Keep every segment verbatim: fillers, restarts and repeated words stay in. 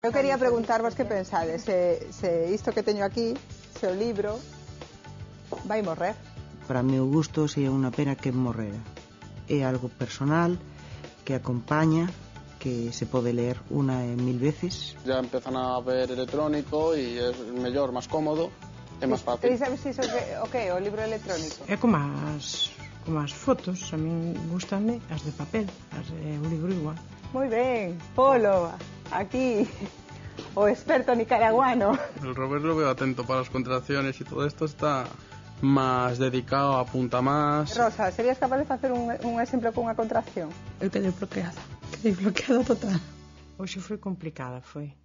Eu quería preguntarvos que pensades se, se isto que teño aquí, se o libro vai morrer. Para meu gusto sería unha pena que morrera. É algo personal que acompaña, que se pode ler unha e mil veces. Ya empezan a ver electrónico e é mellor, máis cómodo e máis fácil. Queréis saber se iso que, o que, o libro electrónico? É como as, como as fotos, a min gustanme as de papel, as de un libro igual. Moi ben, Polo, aquí, o experto nicaraguano. El Robert lo veo atento para las contracciones y todo esto está más dedicado, apunta más. Rosa, serías capaz de facer un, un exemplo con unha contracción? Eu quedei bloqueada, quedei bloqueada total. Hoxe foi complicada, foi.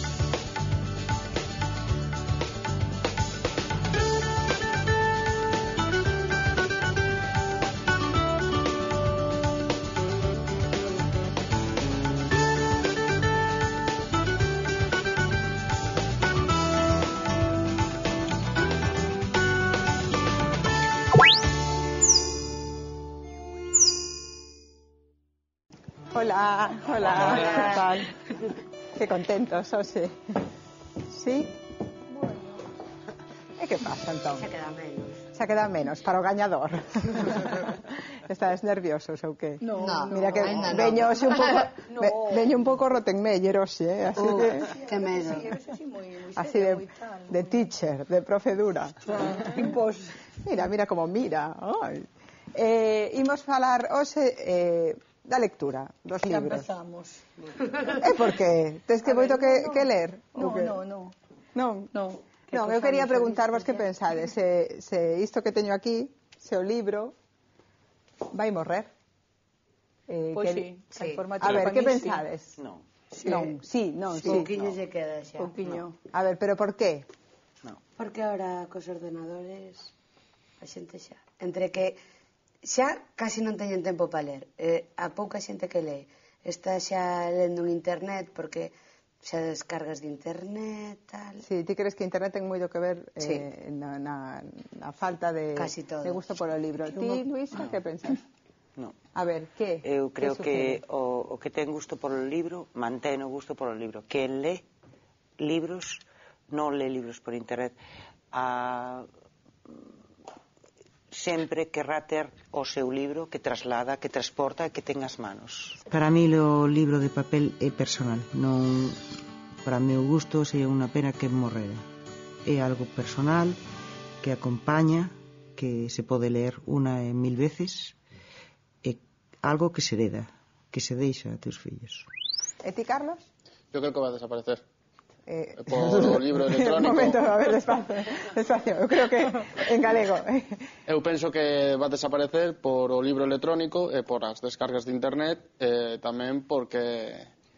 Hola, hola, ¿qué tal? Qué contentos, Ose. ¿Sí? Bueno. E que pasa, entón? Xa queda menos. Xa queda menos para o gañador. Estás nerviosos ou que? No, Mira que no, veño hoxe un pouco no. ve, veño un pouco Rottenmeier hoxe, eh? Así uh, que que medo. así de, de teacher, de profedura. Impos. Mira, mira como mira. Ay. Eh, imos falar hoxe eh, da lectura dos Ya libros. empezamos. É porque tes que moito que, que ler? No, ou que? no, no. Non? No. Non, eu quería preguntarvos que pensades se, se isto que teño aquí, se o libro vai morrer. Eh, Pois que, sí, sí. A ver, que pensades? Non. Sí. Non, sí, non, sí. Pouquiño lle queda xa. Pouquiño. A ver, pero por qué? Porque ahora cos ordenadores a xente xa, entre que xa casi non teñen tempo para ler, eh, a pouca xente que lee está xa lendo en internet porque xa descargas de internet, tal. Sí, ti crees que internet ten moito que ver eh, Sí. na, na, na falta de, Casi todo. de gusto polo libro. Ti, Luisa, que pensas? Non. A ver, que? Eu creo que, que o, o que ten gusto polo libro mantén o gusto polo libro. Quen lé libros non lé libros por internet. A, sempre querrá ter o seu libro que traslada, que transporta e que ten as manos. Para mí o libro de papel é personal. Non, para meu gusto sería unha pena que morrera. É algo personal que acompaña, que se pode ler unha e mil veces, é algo que se hereda, que se deixa a teus fillos. E ti, Carlos? Yo creo que va a desaparecer. Eh, Por o libro electrónico. Un momento, a ver, despacio, despacio. Eu creo que en galego. Eu penso que va a desaparecer por o libro electrónico e por as descargas de internet e tamén porque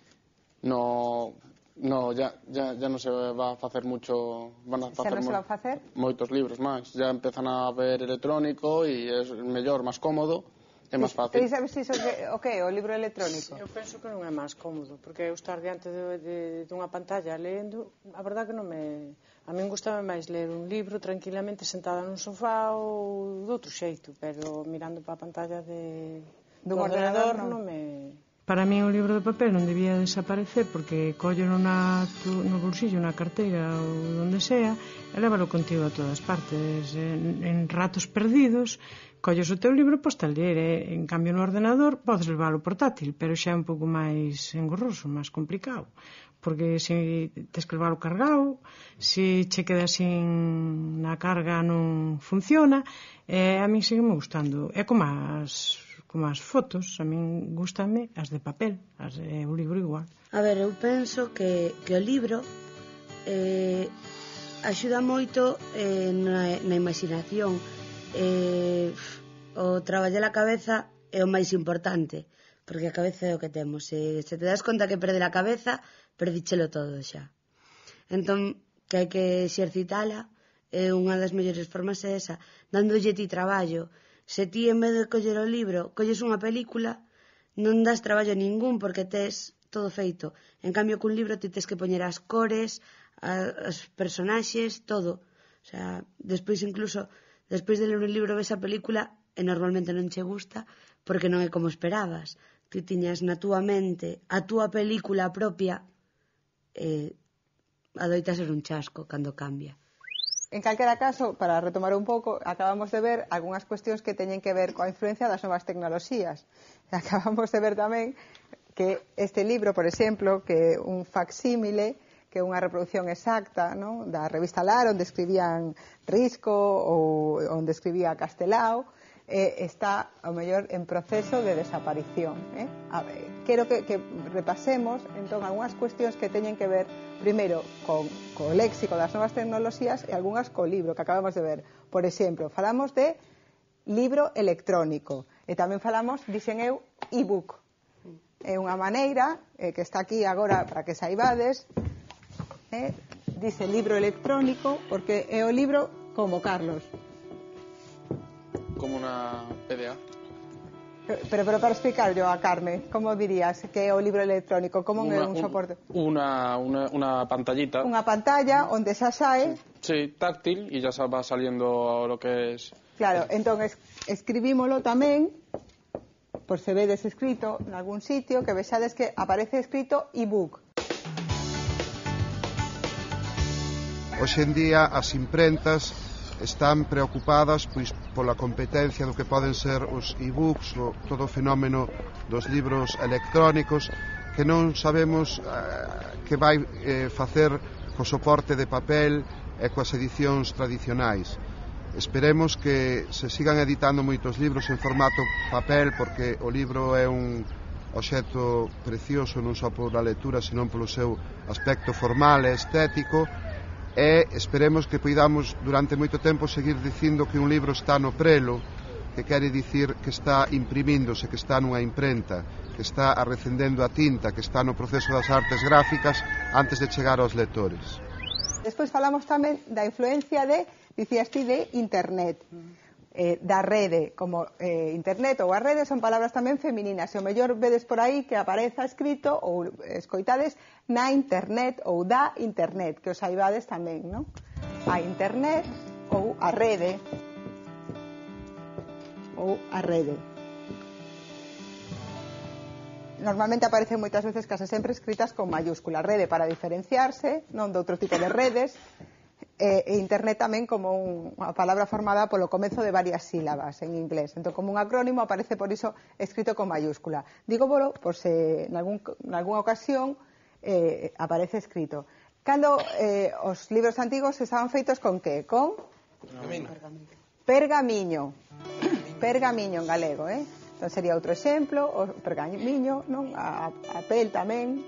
no, no ya, ya, ya non se va a facer mucho, van a Xa facer non se mo- va a facer? moitos libros máis. Ya empezan a ver electrónico e é mellor, máis cómodo e máis fácil. Queréis saber se iso que, o que, o libro electrónico? Eu penso que non é máis cómodo, porque eu estar diante de, de, dunha pantalla lendo, a verdad que non me... A min gustaba máis ler un libro tranquilamente sentada nun sofá ou de outro xeito, pero mirando para a pantalla de, Dun do ordenador, ordenador non? non me... Para mí o libro de papel non debía desaparecer porque collelo na, tu, no bolsillo, na carteira ou onde sea e lévalo contigo a todas partes en, en ratos perdidos colles o teu libro e posta a ler e, en cambio no ordenador podes leválo portátil pero xa é un pouco máis engorroso, máis complicado porque se tes que leválo cargado se che queda sin na carga non funciona e a mí sigue me gustando é como as como as fotos, a min gustame as de papel, as de un libro igual. A ver, eu penso que, que o libro eh, axuda moito eh, na, na imaginación. Eh, o traballar a cabeza é o máis importante, porque a cabeza é o que temos. Se, se te das conta que perde a cabeza, perdichelo todo xa. Entón, que hai que exercitala, é unha das mellores formas é esa, dándolle ti traballo. Se ti, en vez de coller o libro, colles unha película, non das traballo ningún porque tes todo feito. En cambio, cun libro ti tes que poñer as cores, as personaxes, todo. O sea, despois incluso, despois de ler un libro ves a película e normalmente non che gusta porque non é como esperabas. Ti tiñas na túa mente a túa película propia eh, adoita ser un chasco cando cambia. En calquera caso, para retomar un pouco, acabamos de ver algunhas cuestións que teñen que ver coa influencia das novas tecnoloxías. Acabamos de ver tamén que este libro, por exemplo, que é un facsímile, que é unha reproducción exacta, ¿no?, da revista Lar, onde escribían Risco ou onde escribía Castelao, eh, está, ao mellor, en proceso de desaparición. Eh? A ver, quero que, que repasemos, entón, algunhas cuestións que teñen que ver, primeiro, con, co léxico das novas tecnoloxías e algunhas co libro que acabamos de ver. Por exemplo, falamos de libro electrónico e tamén falamos, dixen eu, e-book. É unha maneira eh, que está aquí agora para que saibades, eh, dice libro electrónico porque é o libro como Carlos. Como una P D A. Pero, pero para explicar yo a Carme, ¿cómo dirías que é o libro electrónico? Como é un soporte? Una, una, una pantallita. Unha pantalla onde xa sae... Sí, táctil, y ya va saliendo lo que es... Claro, entón es, escribímolo tamén, por se vedes escrito en algún sitio, que vexades que aparece escrito e-book. Hoxe en día as imprentas están preocupadas pois pola competencia do que poden ser os e-books, o, todo o fenómeno dos libros electrónicos, que non sabemos eh, que vai eh, facer co soporte de papel e coas edicións tradicionais. Esperemos que se sigan editando moitos libros en formato papel, porque o libro é un obxecto precioso non só pola lectura, senón polo seu aspecto formal e estético. E esperemos que poidamos durante moito tempo seguir dicindo que un libro está no prelo, que quere dicir que está imprimíndose, que está nunha imprenta, que está arrecendendo a tinta, que está no proceso das artes gráficas antes de chegar aos lectores. Despois falamos tamén da influencia de, dicías ti, de internet, eh, da rede, como eh, internet ou a rede son palabras tamén femininas, e o mellor vedes por aí que apareza escrito ou escoitades na internet ou da internet, que os saibades tamén, non? A internet ou a rede ou a rede. Normalmente aparecen moitas veces, case sempre escritas con mayúscula, rede para diferenciarse, non de outro tipo de redes, e internet tamén como un, unha palabra formada polo comezo de varias sílabas en inglés. Entón, como un acrónimo aparece por iso escrito con mayúscula. Digo bolo, por se en, algún, en algunha ocasión eh, aparece escrito. Cando eh, os libros antigos estaban feitos con que? Con? Pergamiño. Pergamiño. Pergamiño en galego, eh? Entón sería outro exemplo, o pergamiño, non? A, a pel tamén,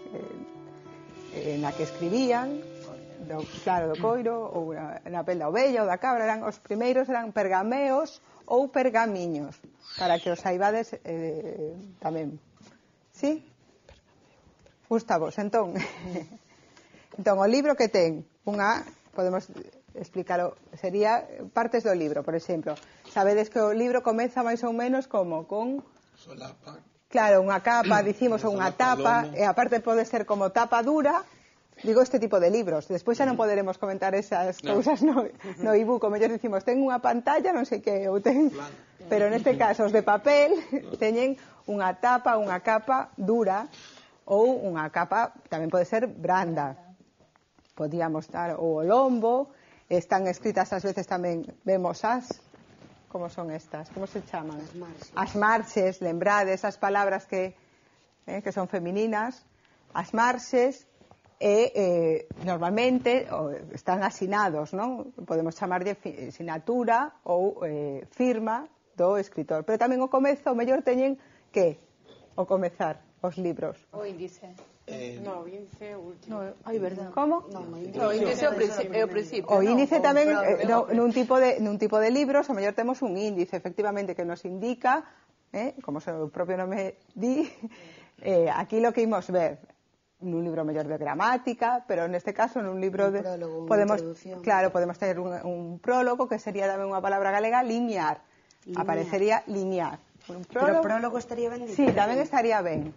eh, na que escribían, do, claro, do coiro, ou na pel da ovella ou da cabra, eran os primeiros eran pergameos ou pergamiños, para que os saibades eh, tamén. Sí? Gustavos, entón, entón, o libro que ten unha, podemos explicarlo, sería partes do libro, por exemplo. Sabedes que o libro comeza máis ou menos como con... Solapa. Claro, unha capa, dicimos, ou unha tapa, e aparte pode ser como tapa dura. Digo este tipo de libros. Despois xa non poderemos comentar esas no. cousas no, no e-book. O mellor dicimos, ten unha pantalla, non sei que, ou ten... Pero neste caso, os de papel teñen unha tapa, unha capa dura, ou unha capa, tamén pode ser branda. Podíamos dar ou o lombo, están escritas ás veces tamén, vemos as... Como son estas? Como se chaman? As marxes. As marxes, lembrade esas palabras que, eh, que son femininas. As marxes, e eh, normalmente o, están asinados, non? Podemos chamar de sinatura ou eh, firma do escritor. Pero tamén o comezo, o mellor teñen que o comezar os libros. O índice. Eh, no, o índice o último. No, ai, verdad. Como? No, o índice é o principio. É o principio. O índice no, tamén, eh, no, nun, tipo de, nun tipo de libros, o mellor temos un índice, efectivamente, que nos indica, eh, como o propio nome di, eh, aquí lo que imos ver. Nun libro mellor de gramática, pero neste caso nun libro de... Prólogo, podemos, claro, podemos ter un, un prólogo, que sería tamén unha palabra galega, linear. linear. Aparecería linear. Un prólogo, pero prólogo estaría ben dito. Sí, tamén estaría ben.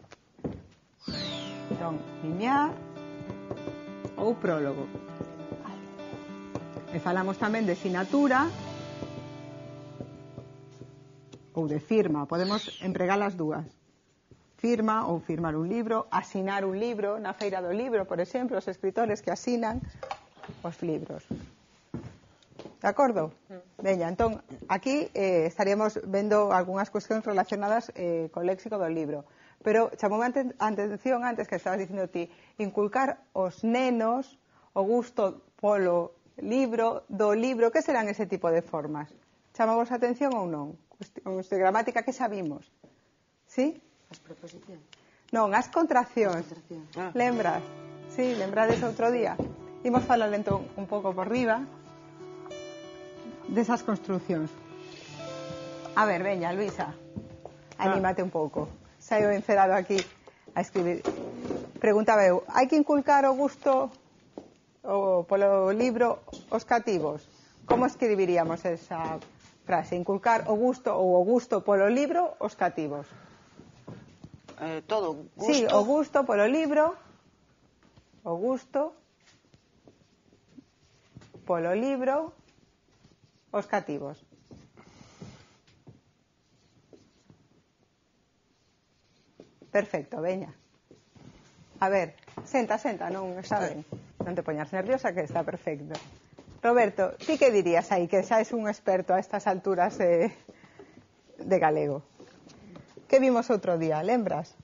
Entón, linear ou prólogo. E falamos tamén de sinatura ou de firma. Podemos empregar as dúas. firma ou firmar un libro, asinar un libro na feira do libro, por exemplo, os escritores que asinan os libros. De acordo? Veña, entón, aquí eh, estaríamos vendo algunhas cuestións relacionadas eh, co léxico do libro. Pero chamoume a atención antes que estabas dicindo ti, inculcar os nenos o gusto polo libro, do libro, que serán ese tipo de formas? Chamamos a atención ou non? Cuestións de gramática que sabimos. Sí? As preposicións. Non, as contraccións. Ah. Lembras? Sí, lembrades outro día. Imos falar entón un pouco por riba desas construccións. A ver, veña, Luisa, anímate un pouco. Saio encerado aquí a escribir. Preguntaba eu, hai que inculcar o gusto o polo libro os cativos? Como escribiríamos esa frase? Inculcar o gusto ou o gusto polo libro os cativos? Eh, todo, gusto. Sí, o gusto polo libro, o gusto polo libro os cativos. Perfecto, veña. A ver, senta, senta, non saben. Non te poñas nerviosa, que está perfecto. Roberto, ti que dirías aí, que xa és un experto a estas alturas de, de galego? Que vimos outro día, lembras?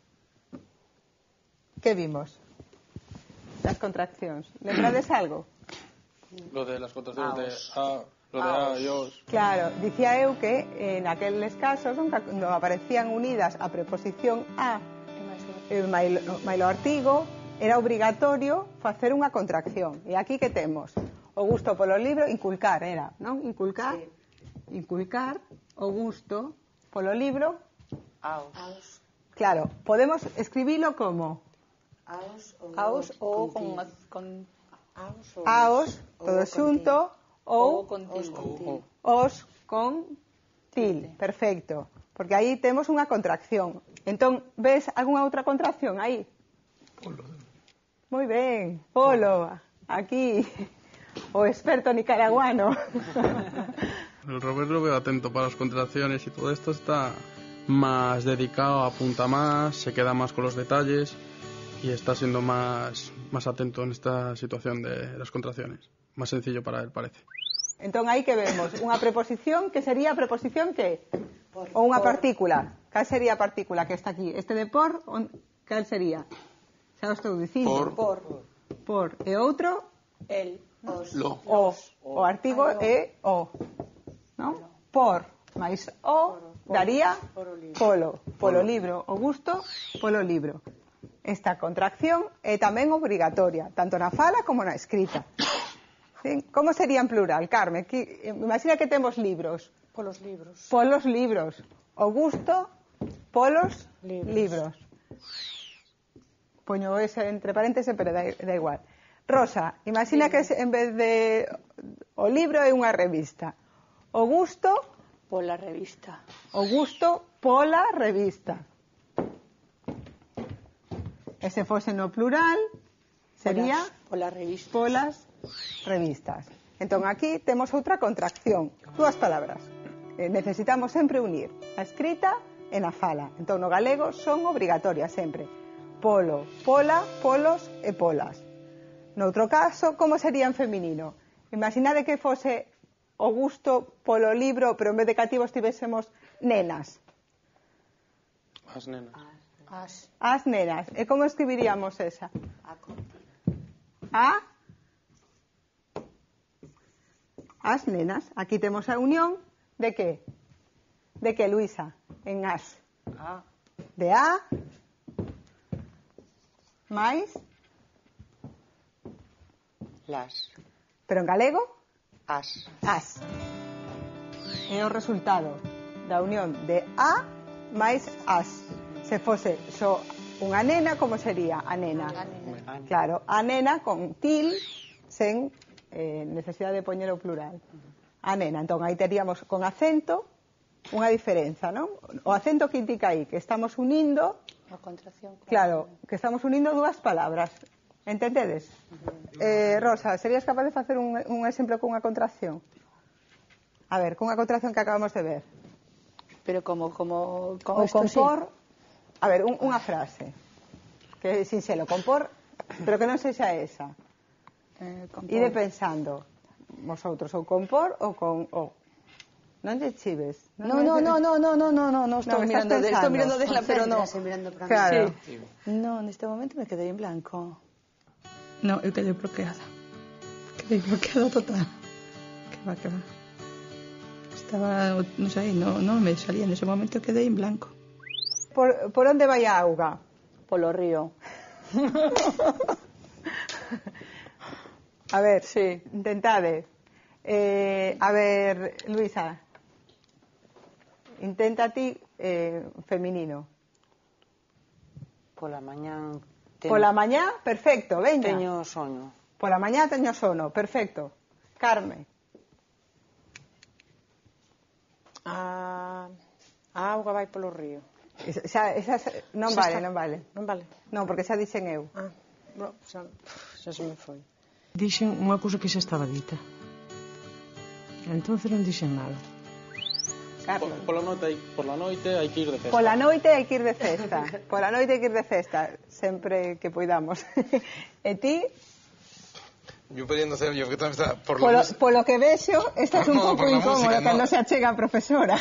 Que vimos? Das contraccións. Lembrades algo? Lo de las contracciones de A, lo de A y os. Claro, dicía eu que en aqueles casos cando aparecían unidas a preposición a e mailo, mailo artigo, era obrigatorio facer unha contracción. E aquí que temos? O gusto polo libro, inculcar, era, non? Inculcar, sí. Inculcar o gusto polo libro. Aos. Aos. Claro, podemos escribilo como Aos ou, Aos ou con, con, con Aos, ou aos, todo xunto, ou ou con til. os con til. Perfecto. Porque aí temos unha contracción. Entón, ves algunha outra contracción aí? Polo. Moi ben, polo. Aquí, o experto nicaraguano. El Robert lo veo atento para las contracciones y todo esto está más dedicado, apunta más, se queda más con los detalles y está siendo más, más atento en esta situación de las contracciones. Más sencillo para él, parece. Entón, aí que vemos unha preposición, que sería a preposición que? Por, Ou unha por. partícula. Cal sería a partícula que está aquí? Este de por, on, cal sería? Xa o estou dicindo. Por. Por. Por. E outro? El. Os. Lo. O. O artigo é o. Non? Por. Mais o daría polo. Polo libro. O gusto polo libro. Esta contracción é tamén obrigatoria, tanto na fala como na escrita. ¿Sí? Como sería en plural, Carmen? Que, imagina que temos libros. Polos libros. Polos libros. O gusto polos Libros. libros. Poño ese entre paréntesis, pero da, da igual. Rosa, imagina que en vez de o libro é unha revista. O gusto, Pola revista. o gusto pola revista. E se fose no plural, sería Pola revista. polas revistas. Entón aquí temos outra contracción, dúas palabras. Eh, necesitamos sempre unir a escrita e na fala. Entón no galego son obrigatorias sempre. Polo, pola, polos e polas. Noutro caso, como sería en feminino? Imaginade que fose o gusto polo libro, pero en vez de cativos tivésemos nenas. As nenas. As. As nenas. E como escribiríamos esa? A conti. A as nenas. Aquí temos a unión de que? De que, Luisa? En as. A. De a máis Las. pero en galego As. as. É o resultado da unión de a máis as. Se fose só unha nena, como sería a nena? A nena. Claro, a nena con til sen eh, necesidade de poñer o plural. A nena, entón aí teríamos con acento unha diferenza, non? O acento que indica aí que estamos unindo, A contracción. claro, que estamos unindo dúas palabras. Entendedes? Eh, Rosa, serías capaz de facer un, un exemplo cunha contracción? A ver, cunha contracción que acabamos de ver. Pero como como O con esto con sí. por, A ver, un, unha frase que sin se lo compor, pero que non sexa esa. Eh, compor. Ide pensando, vosotros, ou compor ou con o. Non lle chives. No, no, no, no, no, no, no, no, no, estou No, mirando, de, estou mirando desla, pero no. Concéntrase mirando para mí. Claro. Sí. No, neste momento me quedei en blanco. No, eu quedei bloqueada. Quedei bloqueada total. Que va, que va. Estaba, non sei, no, no me salía nese momento, quedei en blanco. Por, por onde vai a auga? Polo río. A ver, Sí. intentade. Eh, a ver, Luisa, intenta ti eh, feminino. Pola mañán teño, Pola mañá, perfecto, veña. teño soño. Pola mañá teño sono, perfecto. Carme. A, a auga vai polo río. Esa, xa, esa, non Xa vale, está. non vale. Non vale. Non, porque xa dixen eu. Ah, no, xa, xa se me foi. Dixen unha cousa que xa estaba dita. Entonces non dixen nada. Carlos. Por, pola noite, hai- por la noite hai que ir de festa. Pola noite hai que ir de festa. Pola noite hai que ir de festa, sempre que poidamos. E ti, Yo pudiendo ser, yo que también está por polo, la música. polo que vexo, estás un No, pouco por la incómodo música, cando no. se achega a profesora.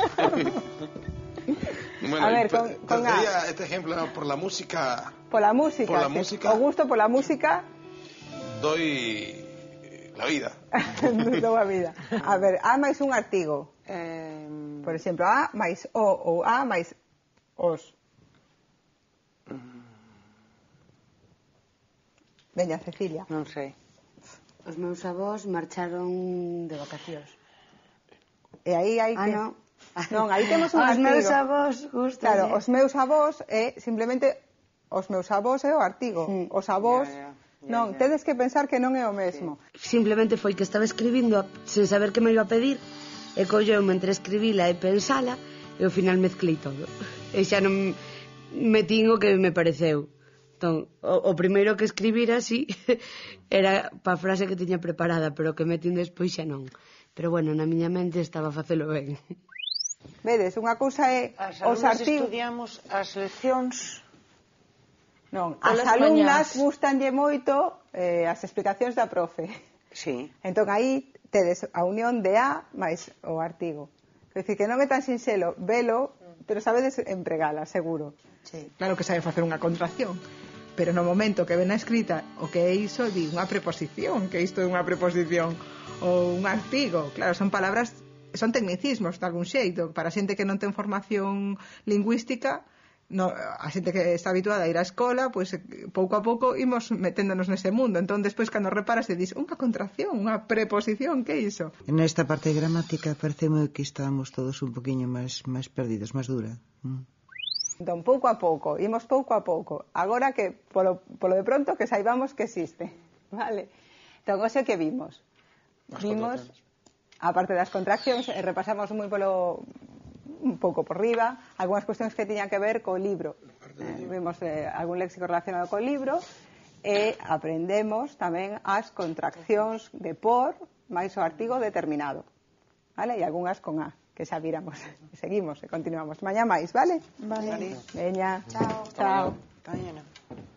Bueno, A ver, y con- pues, con A. trataría este ejemplo no, por la música. Pola música. Pola que- música. O gusto pola música Doy la vida. dou a vida. A ver, A máis un artigo. Eh, Por exemplo, A máis O ou A máis os. Veña, Cecilia. non sei. Os meus avós marcharon de vacacións. E aí hai Ah, que... non. Non, aí temos un Os artigo. meus avós, justo. Claro, os meus avós é simplemente os meus avós é o artigo. Sí. Os avós, Ya, ya, ya, non, ya. tedes que pensar que non é o mesmo. Simplemente foi que estaba escribindo sen saber que me iba a pedir e colleu entre escribila e pensala e ao final mezclei todo. E xa non metín o que me pareceu. Entón, o, o primeiro que escribira, sí, era pa frase que tiña preparada, pero o que metín despois xa non. Pero bueno, na miña mente estaba a facelo ben. Vedes, unha cousa é As os alumnas artigos... estudiamos as leccións. Non, as Polas alumnas mañás. gustanlle moito eh, as explicacións da profe. Sí. Entón aí tedes a unión de A máis o artigo. Quer dicir que non é tan sinxelo velo, pero sabedes empregala, seguro. Sí. Claro que sabe facer unha contracción, pero no momento que ven a escrita o que é iso, di unha preposición, que isto é unha preposición, ou un artigo. Claro, son palabras, son tecnicismos de algún xeito, para xente que non ten formación lingüística. No, a xente que está habituada a ir á escola, pois pues, pouco a pouco imos meténdonos nese mundo. Entón despois cando reparas te dis unha contracción, unha preposición, que é iso? Nesta parte de gramática pareceme que estamos todos un poquinho máis máis perdidos, máis dura. Mm. Entón, pouco a pouco, imos pouco a pouco. Agora que, polo, polo de pronto, que saibamos que existe. Vale? Entón, hoxe que vimos? As Vimos, contraccións. a parte das contraccións, e repasamos moi polo un pouco por riba, algunhas cuestións que tiñan que ver co libro. Eh, vimos eh, algún léxico relacionado co libro e aprendemos tamén as contraccións de por máis o artigo determinado. Vale? E algunhas con A, que xa viramos. E seguimos e continuamos. Mañá máis, vale? Vale. Veña. Chao. Chao. Mañana.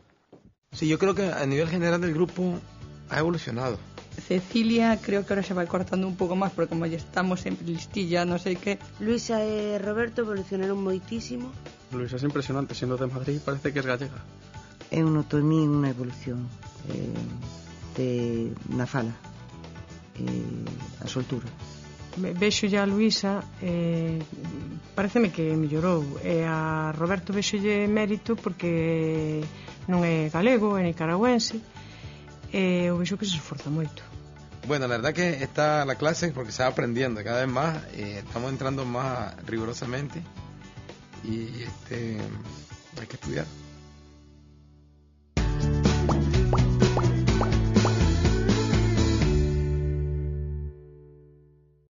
Sí, yo creo que a nivel general del grupo ha evolucionado. Cecilia creo que ahora se vai cortando un pouco máis porque como ya estamos en listilla, non sei que. Luisa e Roberto evolucionaron moitísimo. Luisa es impresionante, siendo de Madrid parece que es gallega. Eu noto en mí unha evolución eh, de, na fala, eh, a soltura. Ve- Vexo ya a Luisa, eh, pareceme que mellorou. E a Roberto vexolle mérito porque non é galego, é nicaragüense, e eu vexo que se esforza moito. Bueno, la verdad que está la clase porque se va aprendiendo cada vez más, eh, estamos entrando más rigurosamente y este hay que estudiar.